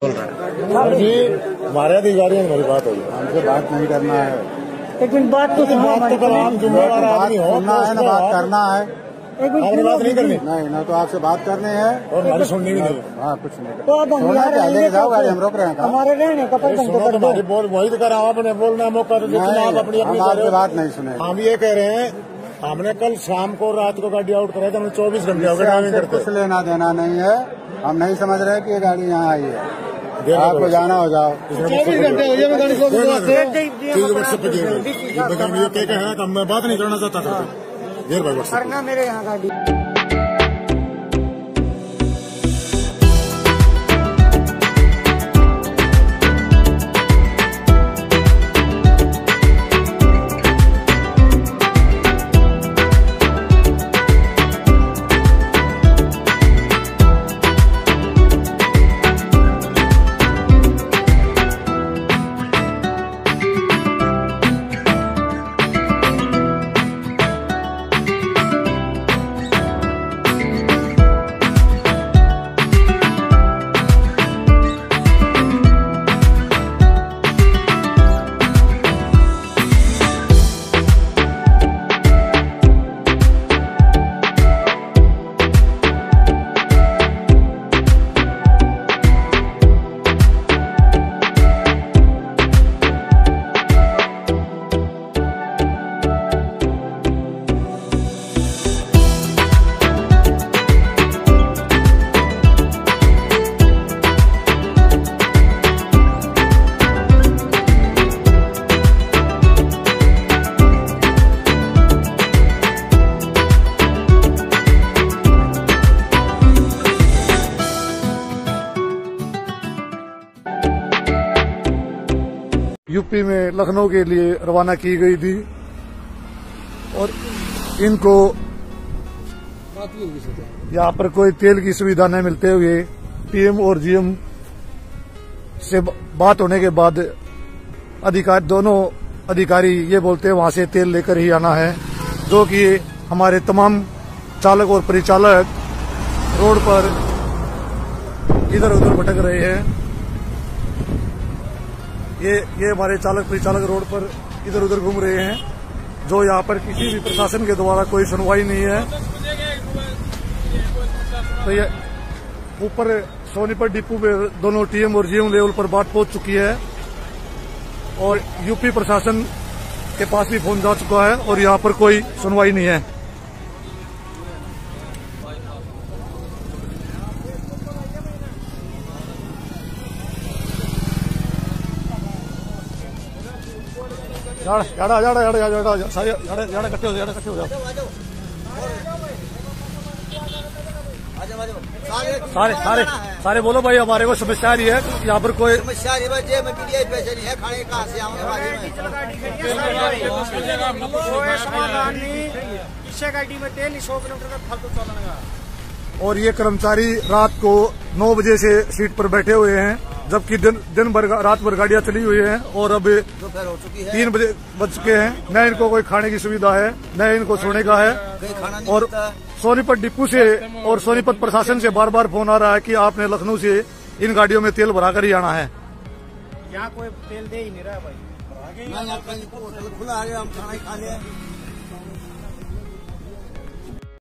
बोल रहा है जी, हमारे अधिकारी है, हमारी बात होगी, हमसे बात नहीं करना है। लेकिन बात तो बात तो कर, आप जिम्मेदार आदमी हो, सुनना है ना, बात करना है। आपने बात नहीं करनी, नहीं ना, तो आपसे बात करनी है और हमारी सुननी भी नहीं। हाँ, कुछ नहीं तो अब हम रोक रहे हैं, हमारे रहने का बोल वही तो कर, आपने बोलना मौका तो आप अपनी बात नहीं सुने। हम ये कह रहे हैं, हमने कल शाम को रात को गाड़ी आउट कराई, तो हमने 24 घंटे हो गए ड्राइविंग करते। कुछ लेना देना नहीं है, हम नहीं समझ रहे कि ये गाड़ी यहाँ आई है, आपको जाना हो जाओ। 24 घंटे हो गए गाड़ी को, मैं बात नहीं करना चाहता था देर भाई करना मेरे यहाँ गाड़ी। यूपी में लखनऊ के लिए रवाना की गई थी और इनको यहाँ पर कोई तेल की सुविधा न मिलते हुए पीएम और जीएम से बात होने के बाद दोनों अधिकारी ये बोलते हैं वहां से तेल लेकर ही आना है, जो कि हमारे तमाम चालक और परिचालक रोड पर इधर उधर भटक रहे हैं। ये हमारे चालक परिचालक रोड पर इधर उधर घूम रहे हैं, जो यहाँ पर किसी भी प्रशासन के द्वारा कोई सुनवाई नहीं है। तो ये ऊपर सोनीपत डिपो पे दोनों टीएम और जीएम लेवल पर बात पहुंच चुकी है और यूपी प्रशासन के पास भी फोन जा चुका है और यहाँ पर कोई सुनवाई नहीं है। इकट्ठे हो जाओ। सारे बोलो भाई, हमारे को समस्या आ रही है, यहाँ पर कोई समस्या नहीं है, पैसे नहीं है, खाने कहाँ से समाधान नहीं, इससे गाड़ी में तेल 100 किलोमीटर का फालतू चलाना। और ये कर्मचारी रात को 9 बजे से सीट पर बैठे हुए हैं, जबकि दिन भर रात भर गाड़ियां चली हुई हैं और अब 3 बजे बज चुके हैं। न इनको कोई खाने की सुविधा है, न इनको सोने का है। और सोनीपत डिपो से और सोनीपत प्रशासन से बार बार फोन आ रहा है कि आपने लखनऊ से इन गाड़ियों में तेल भरा कर ही आना है। यहाँ कोई तेल दे ही नहीं रहा भाई, खुला आ गया, हम खाना ही खा लिया।